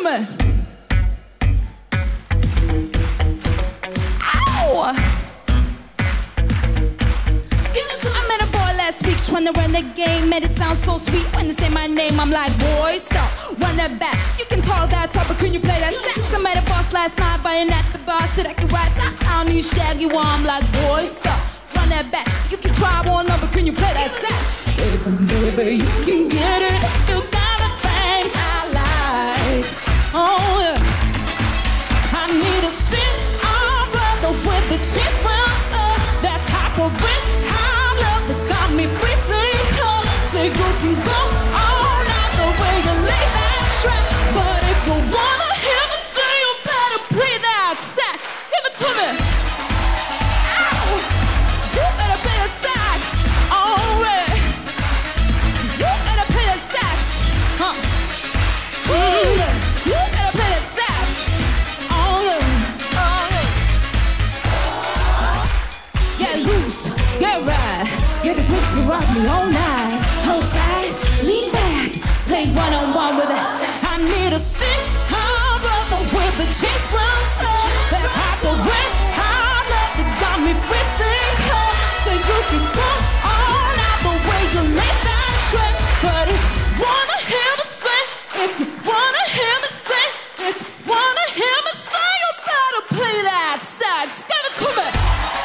me. Ow! I met a boy last week trying to run the game. Made it sound so sweet when they say my name. I'm like, boy, stop, run that back. You can talk that talk, but can you play that sax? I met a boss last night buying at the bar. Said I can ride down these shaggy one. I'm like, boy, stop, run that back. You can try one up, but can you play that sax? Baby, you can get it. You got a thing I like. Oh, yeah. I need a stick brother with the cheese monster. That type of it I love that got me freezing cold. Say you can go all night the way you lay that track. But if you wanna hear me say, you better play that sax. Give it to me. Ow! You better play the sax. Oh, yeah. You better play the sax. Huh? Yeah. You better play the sax. Oh, yeah. Get loose, get right, get a grip to rock me all night. Hold tight, lean back, play one-on-one with us. I need a stick, brother with the cheese monster. That type of way I love that got me freezing cold. So you can go all night the way you lay that track. But if you wanna hear me sing, if you wanna hear me sing, if you wanna hear me sing, you better play that sax. Give it to me.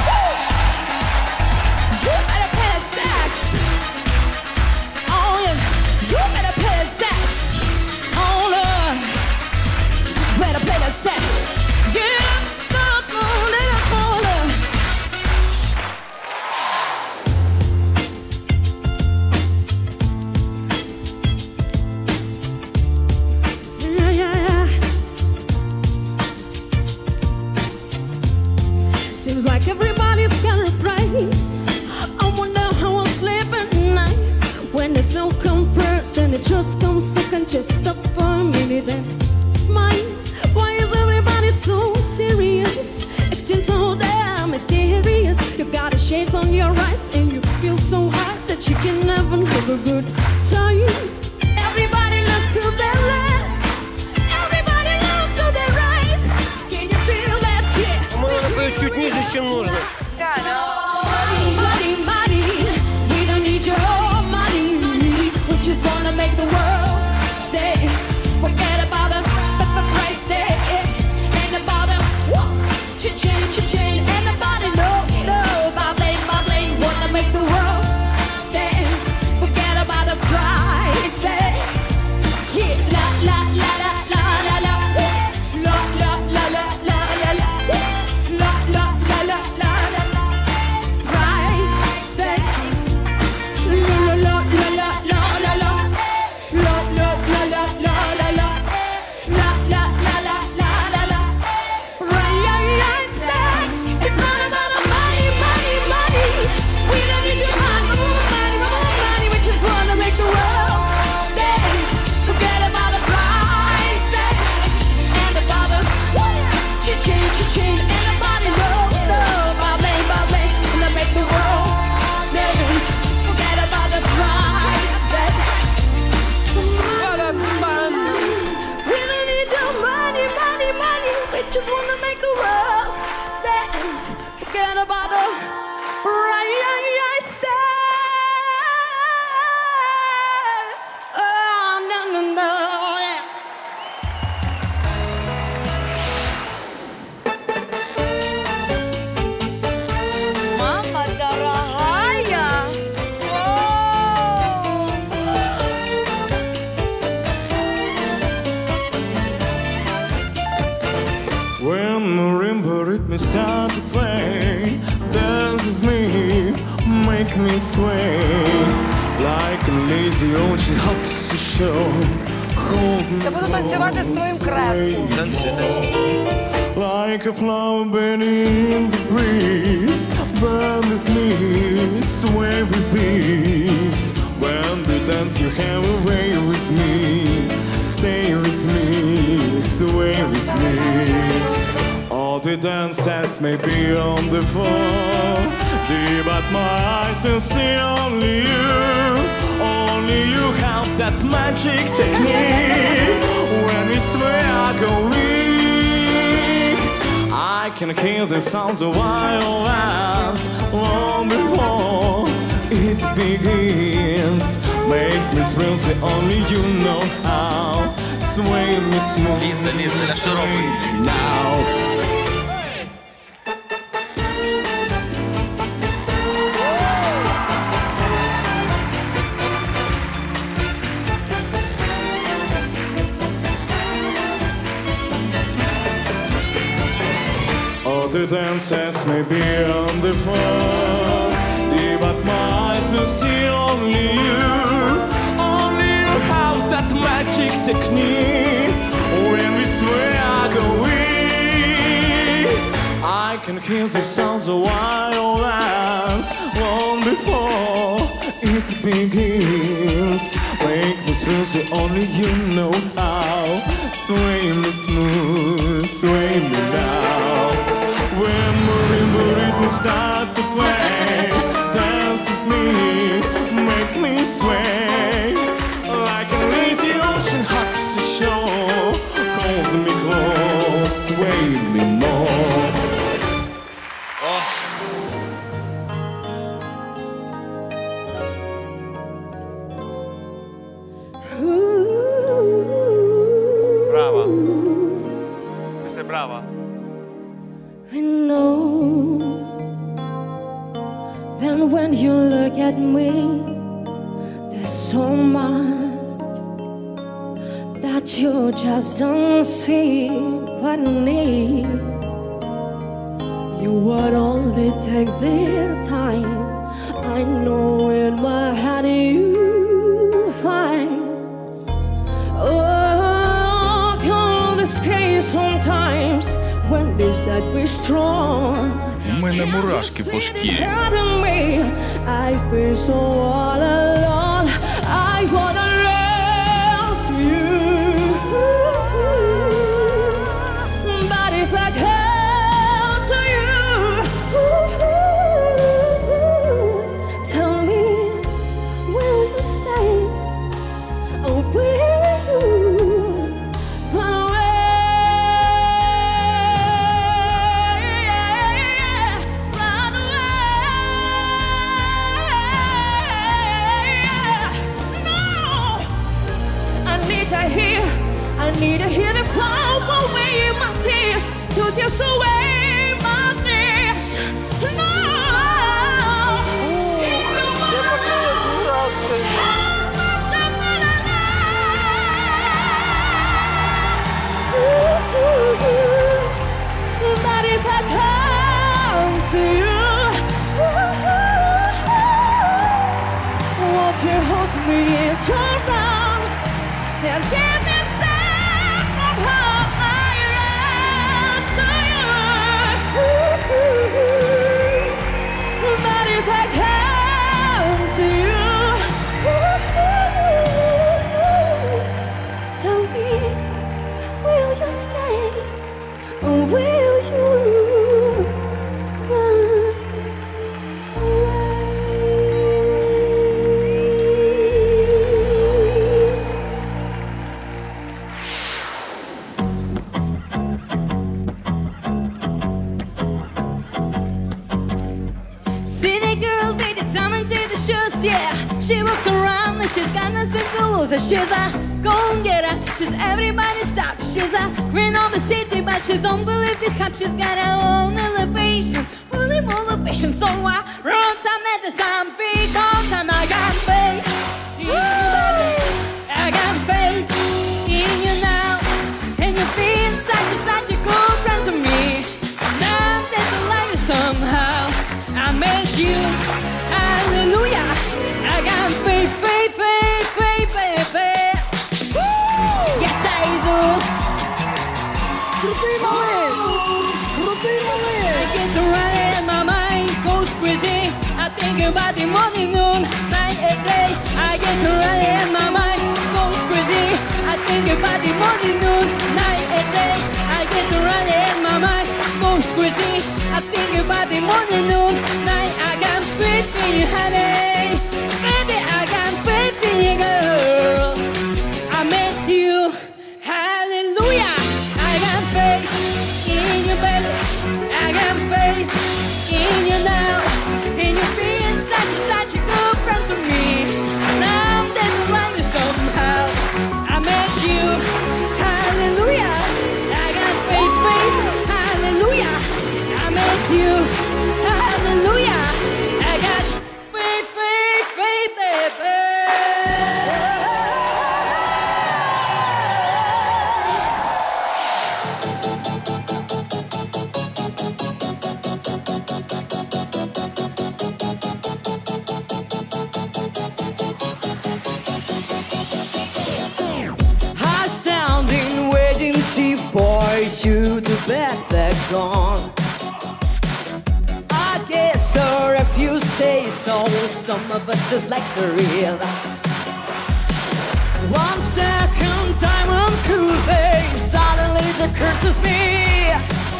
You better play the sax. Oh yeah. You better play the sax. Oh Lord. You better play the sax. Get up, let it fall up. Yeah, yeah, yeah. Seems like everybody's got a price. I wonder how I'll sleep at night. When the soul comes first and the trust comes second. Just stop for a minute and smile. Why is everybody so serious? Acting so damn mysterious. You got a shades on your eyes and you feel so hot that you can never have a good time. Everybody look to their left. Everybody look to their right. Can you feel that shit? По-моему, она поет чуть ниже, чем нужно. Money, money, we don't need your money. We just wanna make the world dance. Forget about the price tag and about the cha-ching, cha-ching. And nobody know, bubbling, wanna make the world dance. Forget about the price tag. Yeah, la la la la la la la, la la la la la la la, la la la la la la la. Price tag. La la la la la la la, la la la la la la la, la la la la la la la. Price tag. It's not about the money, money, money. We don't need your money, money. We just wanna make the world dance. Forget about the price tag and about the cha-ching, cha-ching. And nobody know, bubbling, wanna make the world dance. Forget about the price tag. We don't need your money, money, money. We just wanna make the world dance. Forget about the price tag. Oh, no, no, no, yeah. Мама дорогая. When marimba rhythm start to play, dance with me, make me sway. Like a lazy ocean hugs the shore, hold me Я буду танцювати з твоїм кресом. like a flower bending in the breeze. Burn with me, sway with ease. When we dance, you have a way with me. Stay with me, sway with me. All the dancers may be on the floor, dear, but my eyes will see only you. Only you have that magic technique. when we swear go weak. I can hear the sounds of violence long before it begins. Make me thrill, the only you know how. Sway me smooth, Лиза, Лиза, что робите? now. All the dancers may be on the floor, but my eyes will see only you. Only you have that magic technique. When we swear go weak, I can hear the sounds of violence long before it begins. Make me thrill, the only you know how. Sway me smooth, sway me now. When marimba rhythms start to play, dance with me, make me sway. Like a lazy ocean hugs the shore. Hold me close, sway me more. Brava. Questa è brava. I know that when you look at me, there's so much that you just don't see but need. You would only take their time. I know in my heart you find. Oh, can escape sometimes. When they said we're strong, У мене мурашки по шкірі. I feel so all alone. I wanna run to you, but if I come to you, tell me, will you stay or will you run away? I need to hear the power away my tears, to kiss away my fears. No, but if I come to you, won't you hold me in your arms and give me some of how I run to you? But if I come to you, tell me, will you stay or will you run away? City girl with the diamonds in the shoes, yeah. She walks around and she's got nothing to lose. She's a go-getter, she's everybody's top. She's a queen of the city, but she don't believe the hype. She's got her own elevation, only motivation. So I run time at the time, because I got faith in you, baby. I got faith in you now, and you feel such a good friend to me. Now that I like you somehow, I make you, hallelujah. I got faith, faith, faith, faith, baby. Yes, I do. I get to run in my mind, goes crazy. I think about the morning, noon, night and day. I get to run in my mind, goes crazy. I think about the morning, noon, night and day. I get to run in my mind, goes crazy. I think about the morning, noon, night. I got faith in you, honey. Baby, I got faith in you, girl. I met you. before you to bed, they're gone. I guess, sir, if you say so, some of us just like to real. 1 second time on cool days, suddenly it occurred to me.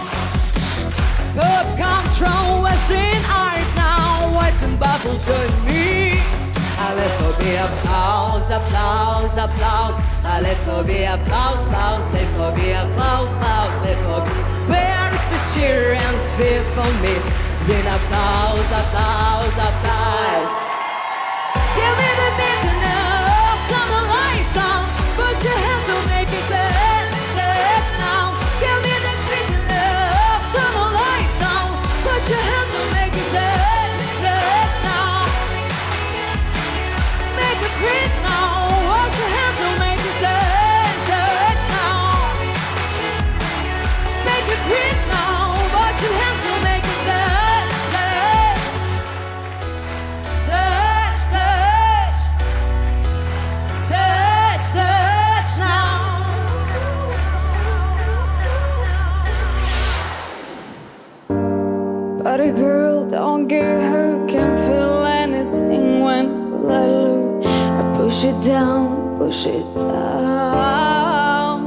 The control was in art now, waiting bubbles join me. A little bit applause, applause, applause. A little bit applause, applause, little bit applause, applause, little bit. Where is the cheer and spit for me? Then applause, applause, applause. Give me the beat enough, turn the lights on. Put your hands to make it touch now. Give me the beat enough, turn the lights on. Put your hands to make it touch now. Make it breathe now. Wash your hands to make it touch now. Make it breathe now. Wash your hands to make it touch, touch, touch, touch, touch now. But a girl, don't get hurt, can't feel anything when I lose. I push it down, push it down.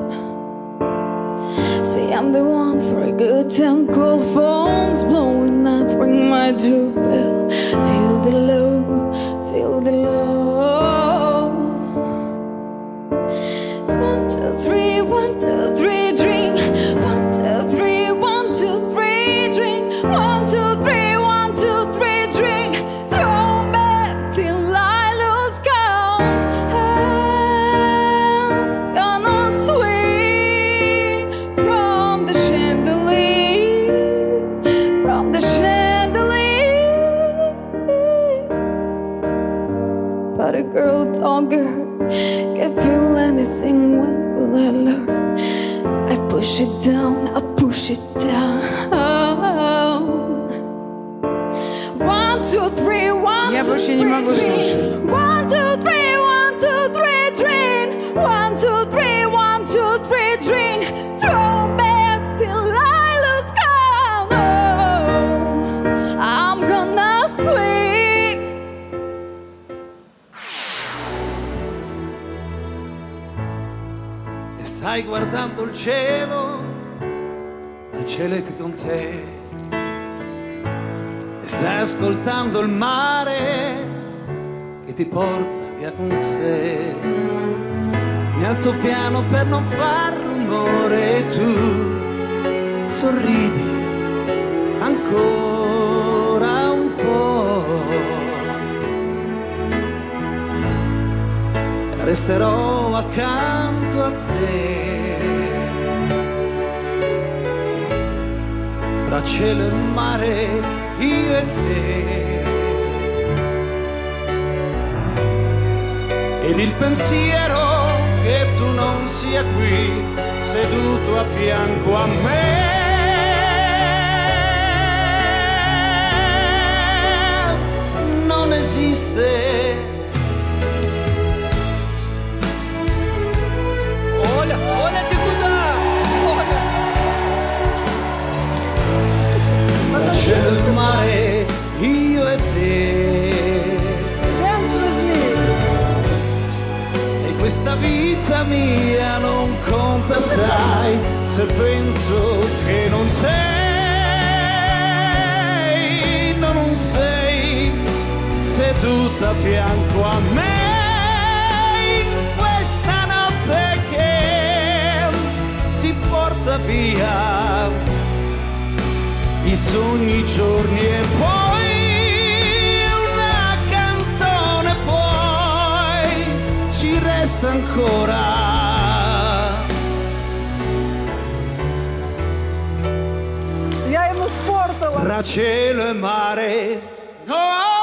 Say I'm the one for a good time, cold phones blowing up, ring my doorbell. Feel the low, feel the low. 1, 2, 3, 1, 2, 3, drink. 1, 2, 3, 1, 2, 3, drink. 1, 2, 3, 1, 2, 3, drink. Throw back till I lose count. I'm gonna swing from the chandelier, from the chandelier. But a girl, don't get hurt, can't feel anything. When will I learn? I push it down, I push it down. 1, 2, 3, 1, 2, 3, Я больше не могу слушать. 1, 2, 3, 1, 2, 3, drink. 1, 2, 3, 1, 2, 3, drink. Throw back till I lose count. Oh, I'm gonna swing. E stai guardando il cielo è qui con te. E stai ascoltando il mare che ti porta via con sé. Mi alzo piano per non far rumore e tu sorridi ancora un po'. Resterò accanto a te, tra cielo e mare, io e te. Ed il pensiero che tu non sia qui, seduto a fianco a me. Non esiste. Olha di tra cielo e mare, io e te. Dance with me. E questa vita mia non conta, sai, se penso che non sei seduta a fianco a me. In questa notte che si porta via i sogni, i giorni e poi una canzone, poi ci resta ancora Я ему спортила. tra cielo e mare. Oh!